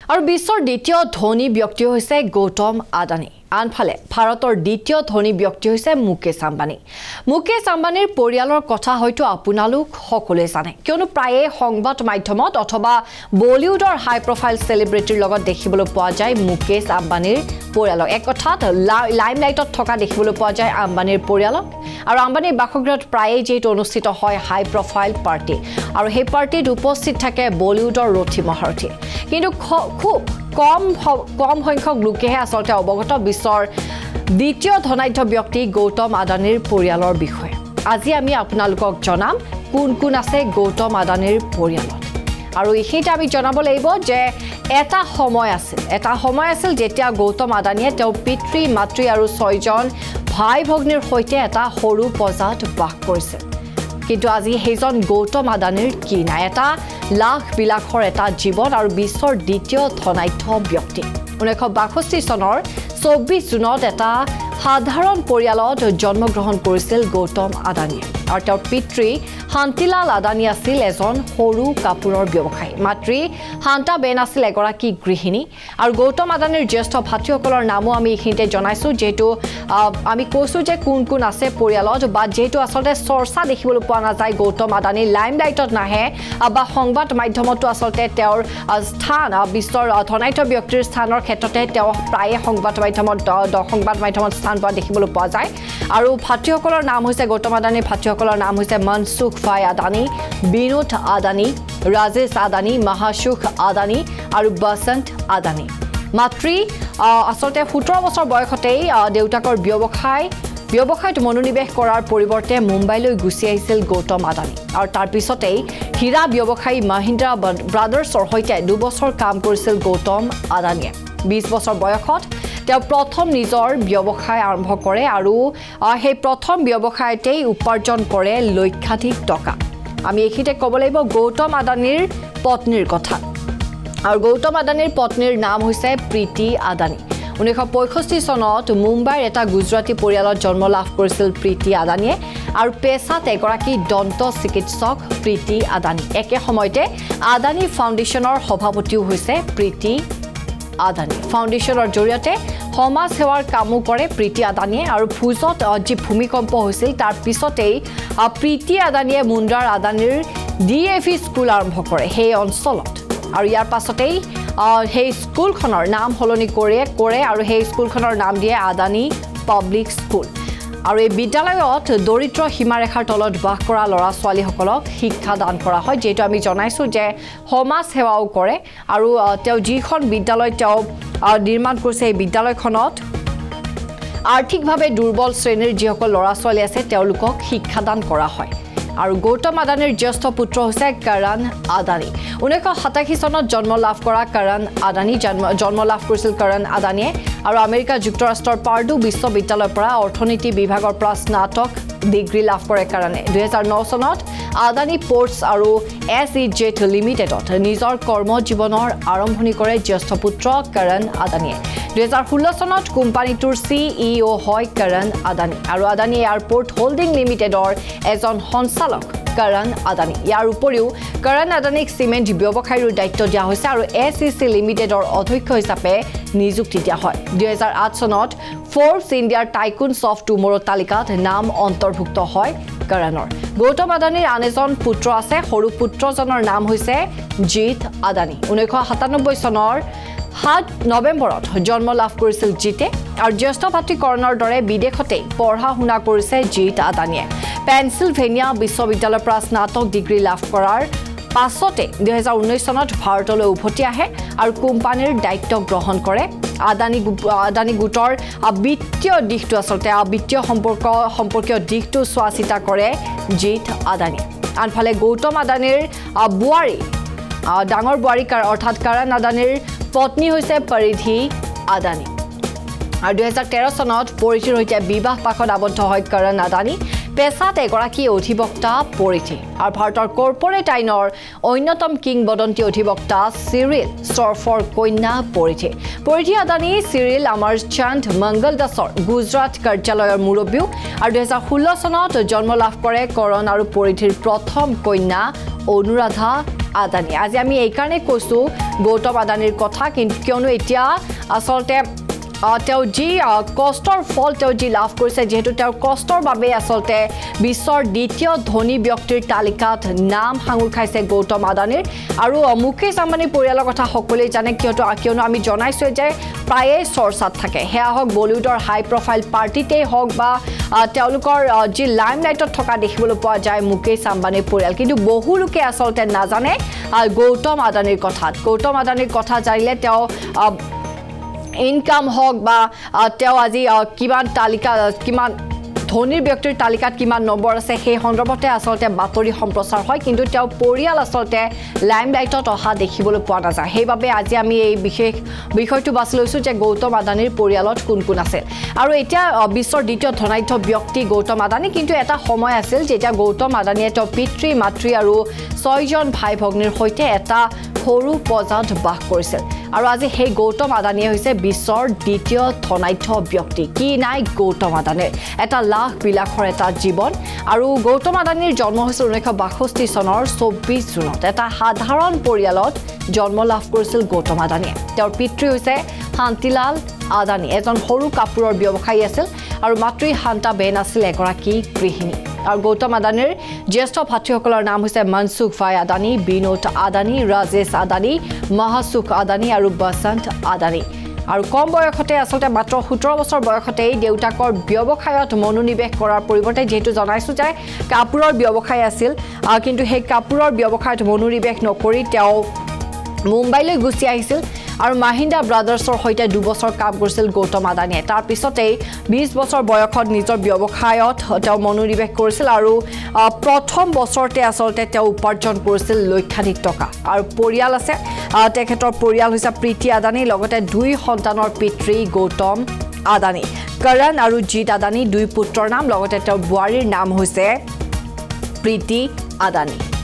আৰু বিশ্বৰ দ্বিতীয় ধনী ব্যক্তি হৈছে গৌতম আদানী আনফালে ভাৰতৰ দ্বিতীয় ধনী ব্যক্তি হৈছে মুকেশ আম্বানী মুকেশ আম্বানীৰ পৰিয়ালৰ কথা হয়তো আপোনালোক সকলোৱে জানে কিয়নো প্ৰায়ে সংবাদ মাধ্যমত অথবা বলিউডৰ হাই প্ৰফাইল সেলিব্ৰিটিৰ লগত দেখিবলৈ পোৱা যায় মুকেশ আম্বানীৰ পৰিয়ালক এক কথাত লাইমলাইটত থকা দেখিবলৈ পোৱা যায় আম্বানীৰ পৰিয়ালক আৰু আম্বানীৰ বাসগৃহত প্ৰায়ে যেটো অনুষ্ঠিত হয় হাই প্ৰফাইল পাৰ্টি আৰু সেই পাৰ্টিত উপস্থিত থাকে বলিউডৰ ৰথী মহাৰথী কিন্তু খুব কম সংখ্যক লোকেহে আসলতে অৱগত বিশ্বৰ দ্বিতীয় ধনাঢ্য ব্যক্তি গৌতম আদানীৰ পৰিয়ালৰ বিষয়ে আজি আমি আপোনালোকক জনাম কোন আছে গৌতম আদানীৰ পৰিয়ালত আৰু এইখিনিতে আমি জনাব লাগিব যে এটা সময় আছিল যেতিয়া গৌতম আদানীয়ে তেওঁৰ পিতৃ মাতৃ আৰু 6 জন ভাই ভগ্নীৰ সৈতে এটা সৰু পজাত বাস কৰিছিল কিন্তু আজি হেজন গৌতম আদানীৰ কি নাই এটা লাখ বিলাখৰ এটা জীৱন আৰু বিশ্বৰ দ্বিতীয় ধনাঢ্য ব্যক্তি 1962 চনৰ 24 জুনত এটা সাধাৰণ পৰিয়ালত জন্মগ্ৰহণ কৰিছিল গৌতম আদানীয়ে আৰু তেওঁৰ পিতৃ শান্তিলাল আদানী আছিল এজন সৰু কাপোৰৰ ব্যৱসায়ী মাতৃ শান্তা বেন আছিল এগৰাকী গৃহিণী আৰু গৌতম আদানীৰ জ্যেষ্ঠ ভাতৃসকলৰ নামো আমি এইখিনিতে জনাইছো যেটো আমি কৈছো যে কোন আছে পৰিয়ালত বা যেটো আসলতে চৰ্চা দেখিবলৈ পোৱা নাযায় গৌতম আদানী লাইমলাইটত নাহে বা সংবাদ মাধ্যমতো আসলতে তেওঁৰ স্থান বিশ্বৰ ধনাঢ্য ব্যক্তিৰ স্থানৰ ক্ষেত্ৰতে তেওঁ প্ৰায়ে সংবাদ মাধ্যমত স্থান পোৱা দেখিবলৈ পোৱা যায় আৰু ভাতৃসকলৰ নাম হৈছে গৌতম আদানীৰ ভাতৃসকলৰ নাম হৈছে মনসুখ ভাই আদানী বিনোদ আদানী ৰাজেশ আদানী মহাসুখ আদানী আৰু বসন্ত আদানী মাতৃ আসলতে 17 বছৰ বয়সতেই দেউতাকৰ ব্যৱসায়ত মনোনিৱেশ কৰাৰ পৰিৱৰ্তে মুম্বাইলৈ গুচি আহিছিল গৌতম আদানী আৰু তাৰ পিছতেই হীৰা ব্যৱসায়ী মহিন্দ্ৰা ব্ৰাদাৰ্ছৰ সৈতে 2 বছৰ কাম কৰিছিল গৌতম আদানীয়ে 20 বছৰ বয়সত তেওঁ প্ৰথম নিজৰ ব্যৱসায় আৰম্ভ কৰে আৰু সেই প্ৰথম ব্যৱসায়তেই উপাৰ্জন কৰে লক্ষাধিক টকা আমি এইখিনিতে ক'ব লাগিব গৌতম আদানীৰ পত্নীৰ কথা আৰু গৌতম আদানীৰ পত্নীৰ নাম হৈছে প্ৰীতি আদানী 1965 চনত মুম্বাইৰ এটা গুজৰাটী পৰিয়ালত জন্ম লাভ কৰিছিল প্ৰীতি আদানীয়ে আৰু পেছাত এগৰাকী দন্ত চিকিৎসক প্ৰীতি আদানী একে সময়তে আদানী ফাউণ্ডেশ্যনৰ সভাপতিও হৈছে প্ৰীতি আদানী ফাউণ্ডেশ্যনৰ জৰিয়তে সমাজ সেৱাৰ কামো কৰে প্ৰীতি আদানীয়ে আৰু ভুজত যি ভূমিকম্প হৈছিল তাৰ পিছতেই প্ৰীতি আদানীয়ে মুন্দ্ৰাৰ আদানীৰ ডিএভি স্কুল আৰম্ভ কৰে সেই অঞ্চলত আৰু ইয়াৰ পাছতেই সেই স্কুলখনৰ নাম হলনি কৰে আৰু সেই স্কুলখনৰ নাম দিয়ে আদানী পাব্লিক স্কুল আৰু এই বিদ্যালয়ত দৰিদ্ৰ সীমাৰেখাৰ তলত বাস কৰা ল'ৰা ছোৱালীসকলক শিক্ষা দান কৰা হয় যেটো আমি জনাইছো যে সমাজ সেৱাও কৰে আৰু তেওঁ যিখন বিদ্যালয় তেওঁ নিৰ্মাণ কৰিছে এই বিদ্যালয়খনত আৰ্থিকভাৱে দুৰ্বল শ্ৰেণীৰ যিসকল ল'ৰা ছোৱালী আছে তেওঁলোকক শিক্ষাদান কৰা হয় আৰু গৌতম আদানীৰ জ্যেষ্ঠ পুত্ৰ হৈছে কৰণ আদানী 1987 চনত জন্ম লাভ কৰা কৰণ আদানী জন্ম লাভ কৰিছিল কৰণ আদানীয়ে আৰু আমেৰিকা যুক্তৰাষ্ট্ৰৰ পাৰ্ডু বিশ্ববিদ্যালয়ৰ পৰা অৰ্থনীতি বিভাগৰ পৰা স্নাতক ডিগ্ৰী লাভ কৰে কৰণে 2009 চনত আদানী পোৰ্টছ আৰু এছইজেট লিমিটেডত নিজৰ কৰ্মজীৱনৰ আৰম্ভণি কৰে জ্যেষ্ঠ পুত্ৰ কৰণ আদানীয়ে 2016 চনত কোম্পানীটোৰ সিইও হয় কৰণ আদানী আৰু আদানী এয়াৰপোৰ্ট হোল্ডিং লিমিটেডৰ এজন সঞ্চালক কৰণ আদানী ইয়াৰ উপৰিও কৰণ আদানীক সিমেন্ট ব্যৱসায়ৰ দায়িত্ব দিয়া হৈছে আৰু এছইচি লিমিটেডৰ অধ্যক্ষ হিচাপে নিযুক্তি দিয়া হয় 2008 চনত ফৰ্বছ ইণ্ডিয়াৰ টাইকুনছ অফ টুমৰো তালিকাত নাম অন্তৰ্ভুক্ত হয় কৰণৰ গৌতম আদানীৰ আন এজন পুত্ৰ আছে সৰু পুত্ৰজনৰ নাম হৈছে জিত আদানী 1997 চনৰ 7 নৱেম্বৰত জন্ম লাভ কৰিছিল জিতে আৰু জ্যেষ্ঠ ভাতৃ কৰণৰ দৰে বিদেশতে পঢ়া শুনা কৰিছে জিত আদানীয়ে পেনসিলভেনিয়া বিশ্ববিদ্যালয়ৰ পৰা স্নাতক ডিগ্ৰী লাভ কৰাৰ পাছতে 2019 চনত ভাৰতলৈ উভতি আহে আৰু কোম্পানীৰ দায়িত্ব গ্ৰহণ কৰে আদানী গোটৰ বিত্তীয় দিশটো আসলতে বিত্তীয় সম্পৰ্কীয় দিশটো চোৱাচিতা কৰে জিত আদানী আনফালে গৌতম আদানীৰ বুৱাৰী ডাঙৰ বুৱাৰী অৰ্থাৎ কৰণ আদানীৰ পত্নী হৈছে পৰিধি আদানী আৰু 2013 চনত পৰিধিৰ সৈতে বিবাহ পাশত আবদ্ধ হয় কৰণ আদানী পেছাত এগৰাকী অধিবক্তা পৰিধি আৰু ভাৰতৰ কৰ্পৰেট আইনৰ অন্যতম কিংবদন্তি অধিবক্তা চিৰিল চৰফৰ কন্যা পৰিধি আদানী চিৰিল অমৰচন্দ মংগল দাসৰ গুজৰাট কাৰ্যালয়ৰ মুৰব্বী আৰু 2016 চনত জন্ম লাভ কৰে কৰণ আৰু পৰিধিৰ প্ৰথম কন্যা অনুৰাধা আদানী আজি আমি এই কাৰণে কৈছো গৌতম আদানীৰ কথা কিন্তু কিয়নো এতিয়া আসলতে তেওঁ যি কষ্টৰ ফল তেওঁ যি লাভ কৰিছে যেহেতু তেওঁৰ কষ্টৰ বাবে আসলতে বিশ্বৰ দ্বিতীয় ধনী ব্যক্তিৰ তালিকাত নাম হাঙুৰ খাইছে গৌতম আদানীৰ আৰু মুকেশ আম্বানীৰ পৰিয়ালৰ কথা সকলোৱে জানে কিয়নো আমি জনাইছো যে প্ৰায়ে চৰ্চাত থাকে হেয়া হওক বলিউডৰ হাই প্ৰফাইল পাৰ্টিতেই হওক বা তেওঁলোকৰ যি লাইমলাইটত থকা দেখিবলৈ পোৱা যায় মুকেশ আম্বানীৰ পৰিয়াল কিন্তু বহু লোকে আসলতে নাজানে গৌতম আদানীৰ কথা জানিলে তেওঁ ইনকাম হওক বা তেওঁ আজি কিমান তালিকা কিমান ধনীৰ ব্যক্তিৰ তালিকাত কিমান নম্বৰ আছে সেই সন্দৰ্ভতে আসলতে বাতৰি সম্প্ৰচাৰ হয় কিন্তু তেওঁ পৰিয়াল আসলতে লাইমলাইটত অহা দেখিবলৈ পোৱা নাযায় সেইবাবে আজি আমি এই বিশেষ বিষয়টো বাছি লৈছো যে গৌতম আদানীৰ পৰিয়ালত কোন কোন আছে আৰু এতিয়া বিশ্বৰ দ্বিতীয় ধনাঢ্য ব্যক্তি গৌতম আদানী কিন্তু এটা সময় আছিল যেতিয়া গৌতম আদানীয়ে তেওঁ পিতৃ মাতৃ আৰু 6 জন ভাই ভগ্নীৰ সৈতে এটা সৰু পজাত বাস কৰিছিল আৰু আজি সেই গৌতম আদানীয়ে হৈছে বিশ্বৰ দ্বিতীয় ধনাঢ্য ব্যক্তি কি নাই গৌতম আদানীৰ এটা লাখ বিলাখৰ এটা জীৱন আৰু গৌতম আদানীৰ জন্ম হৈছিল 1962 চনৰ 24 জুনত এটা সাধাৰণ পৰিয়ালত জন্ম লাভ কৰিছিল গৌতম আদানীয়ে তেওঁৰ পিতৃ হৈছে শান্তিলাল আদানী এজন সৰু কাপোৰৰ ব্যৱসায়ী আছিল আৰু মাতৃ শান্তা বেন আছিল এগৰাকী গৃহিণী আৰু গৌতম আদানীৰ জ্যেষ্ঠ ভাতৃসকলৰ নাম হৈছে মনসুখ ভাই আদানী বিনোদ আদানী ৰাজেশ আদানী মহাসুখ আদানী আৰু বসন্ত আদানী আৰু কম বয়সতে আসলতে মাত্ৰ 17 বছৰ বয়সতেই দেউতাকৰ ব্যৱসায়ত মনোনিৱেশ কৰাৰ পৰিৱৰ্তে যেহেতু জনাইছো যে কাপোৰৰ ব্যৱসায় আছিল কিন্তু সেই কাপোৰৰ ব্যৱসায়ত মনোনিৱেশ নকৰি তেওঁ মুম্বাইলৈ গুচি আহিছিল আৰু মাহিন্দা ব্ৰাদাৰ্ছৰ সৈতে 2 বছৰ কাম কৰিছিল গৌতম আদানীয়ে তাৰ পিছতেই 20 বছৰ বয়সত নিজৰ ব্যৱসায়ত তেওঁ মনোনিৱেশ কৰিছিল আৰু প্ৰথম বছৰতে আসলতে তেওঁ উপাৰ্জন কৰিছিল লক্ষাধিক টকা আৰু পৰিয়াল আছে তেখেতৰ পৰিয়াল হৈছে প্ৰীতি আদানী লগতে 2 সন্তানৰ পিতৃ গৌতম আদানী কৰণ আৰু জিত আদানী 2 পুত্ৰৰ নাম লগতে তেওঁৰ বোৱাৰীৰ নাম হৈছে প্ৰীতি আদানী